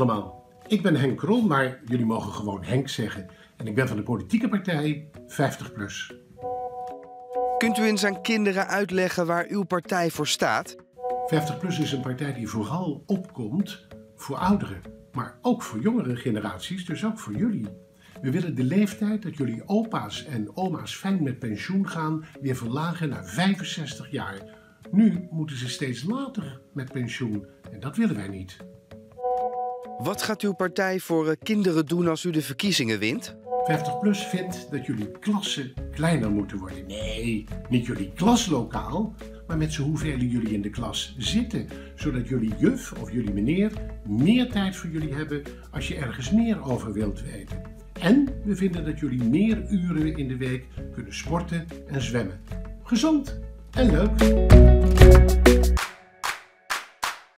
allemaal, ik ben Henk Krol, maar jullie mogen gewoon Henk zeggen. En ik ben van de politieke partij 50PLUS. Kunt u eens aan kinderen uitleggen waar uw partij voor staat? 50PLUS is een partij die vooral opkomt voor ouderen, maar ook voor jongere generaties, dus ook voor jullie. We willen de leeftijd dat jullie opa's en oma's fijn met pensioen gaan weer verlagen naar 65 jaar. Nu moeten ze steeds later met pensioen en dat willen wij niet. Wat gaat uw partij voor kinderen doen als u de verkiezingen wint? 50PLUS vindt dat jullie klassen kleiner moeten worden. Nee, niet jullie klaslokaal, maar met z'n hoeveel jullie in de klas zitten. Zodat jullie juf of jullie meneer meer tijd voor jullie hebben als je ergens meer over wilt weten. En we vinden dat jullie meer uren in de week kunnen sporten en zwemmen. Gezond en leuk!